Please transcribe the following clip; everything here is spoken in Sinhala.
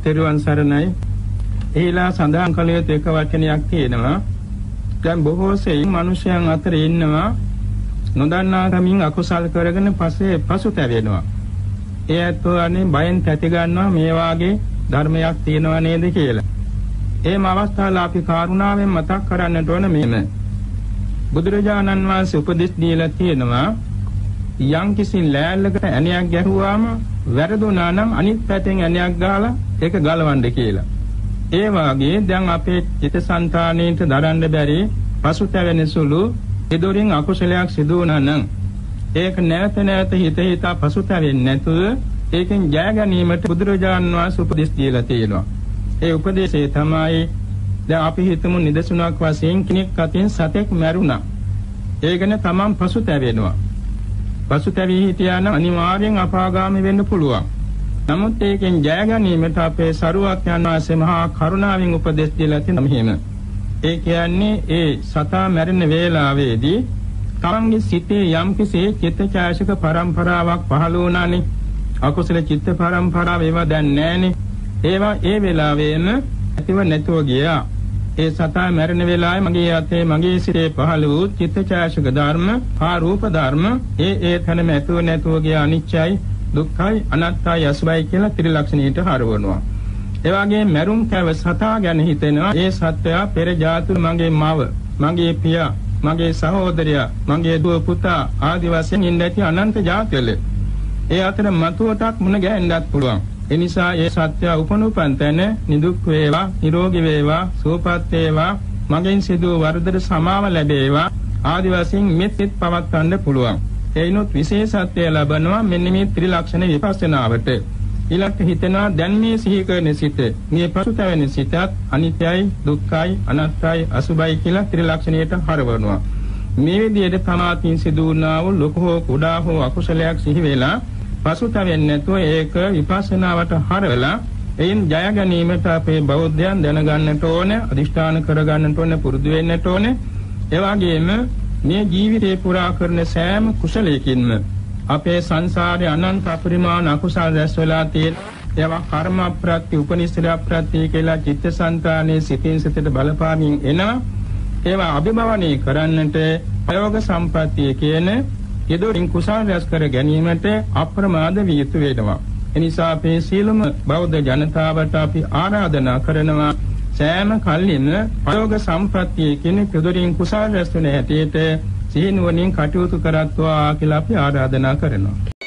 තෙරුවන් සරණයි. එහිලා සඳහන් කළ යුතු එක වචනයක් තියෙනවා. දැන් බොහෝ සෙයින් මිනිසයන් අතර ඉන්නවා නොදන්නා කමින් අකුසල් කරගෙන පසුතැවෙනවා. ඒ ඇත්තෝ අනේ බයෙන් තැති ගන්නවා මේ වාගේ ධර්මයක් තියෙනව නේද කියලා. එහෙම අවස්ථාවල අපි කරුණාවෙන් මතක් කරන්නට ඕන මෙහෙම. බුදුරජාණන් වහන්සේ උපදෙස් දීලා තියෙනවා යම් කිසි ලෑල්ලකට ඇණයක් ගැහුවාම වැරදුනා නම් අනිත් පැත්තෙන් ඇණයක් ගහලා ඒක ගලවන්න කියලා. ඒ වාගේ දැන් අපේ චිත්තසංතානයේට දරන්න බැරි පසුතැවෙන සුළු ඉදොරින් අකුසලයක් සිදු වුණා නම් ඒක නැවත නැවත හිත පසුතැවෙන්නේ නැතුව ඒකෙන් ජය ගැනීමට බුදුරජාණන් වහන්සේ උපදෙස් දීලා තියෙනවා. ඒ උපදේශය තමයි දැන් අපි හිතමු නිදසුනක් වශයෙන් කෙනෙක් අතින් සතෙක් මැරුණා. ඒකන තමන් පසුතැවෙනවා. පසුතැවී හිටියා නම් අනිවාර්යෙන් අපාගාමී වෙන්න පුළුවන්. නමුත් ඒකෙන් ජය ගැනීමට අපේ සරුවක්යන් වහන්සේ මහා කරුණාවෙන් උපදෙස් දීලා තියෙනවා මෙහෙම. ඒ කියන්නේ ඒ සතා මැරෙන වේලාවේදී තමන්ගේ සිතේ යම්කිසි චිත්තචෛතසික පරම්පරාවක් පහළ වුණානේ. අකුසල චිත්ත පරම්පරාව ඒවා දැන් නැහැනේ. ඒවා ඒ වෙලාවෙම ඇතිව නැතුව ගියා. ඒ සතා මැරෙන වෙලාවේ මගේ අතේ මගේ සිතේ පහළ වූ චිත්තචෛතසික ධර්ම, ආරූප ධර්ම ඒ තැනම ඇතුව නැතුව ගියා. අනිච්චයි, දුක්ඛයි, අනාත්තයි, අසුභයි කියලා ත්‍රිලක්ෂණයට හරවනවා. ඒ වගේ මැරුම් කැව සතා ගැන හිතෙනවා. ඒ සත්වයා පෙර ජාතුල මගේ මව, මගේ පියා, මගේ සහෝදරයා, මගේ දුව පුතා ආදි වශයෙන් ඉඳී අනන්ත ජාතිවල. ඒ අතර මතුවටක් මුණ ගැහෙන්නත් පුළුවන්. ඒ නිසා ඒ සත්‍ය උපනුපන් තැන නිදුක් වේවා, නිරෝගී වේවා, සුවපත් වේවා, මගෙන් සිදු වරදට සමාව ලැබේවා ආදි වශයෙන් මෙත් පවත්වන්න පුළුවන්. ඒනොත් විශේෂත්වය ලබනවා මෙන්න මේ ත්‍රිලක්ෂණ විපස්සනාවට. ඊළඟට හිතනවා දැන් මේ සිහි කරන සිත, මේ පසුතැවෙන සිතත් අනිත්‍යයි, දුක්ඛයි, අනාත්තයි, අසුභයි කියලා ත්‍රිලක්ෂණයට හරවනවා. මේ විදිහට තමාතින් සිදු වුණා වූ ලොකු හෝ කුඩා හෝ අකුසලයක් සිහි වෙලා පසුතැවෙන්නේ නැතුව ඒක විපස්සනාවට හරවලා එයින් ජය ගැනීමට අපේ බෞද්ධයන් දැනගන්නට ඕනේ, අදිෂ්ඨාන කරගන්නට ඕනේ, පුරුදු වෙන්නට ඕනේ. ඒ වගේම මේ ජීවිතේ පුරා කරන සෑම කුසලයකින්ම අපේ සංසාරේ අනන්ත අපරිමාණ අකුසල රැස් වෙලා තියෙන ඒවා කර්ම ප්‍රත්‍ය, උපනිෂද ප්‍රත්‍ය කියලා චිත්තසංතානයේ සිතින් සිතට බලපාමින් එනවා. ඒවා අභිභවනය කරන්නට ප්‍රයෝග සම්පත්තිය කියන යෙදොරින් කුසල රැස් කර ගැනීමට අප්‍රමාද විය යුතු වෙනවා. එනිසා අපේ සීලම බෞද්ධ ජනතාවට අපි ආරාධනා කරනවා සෑම කල්ලිම ප්‍රයෝග සම්ප්‍රත්‍යය කියන යෙදොරින් කුසල රැස් වෙන හැටියට සිහිනුවණින් කටයුතු කරත්වා කියලා අපි ආරාධනා කරනවා.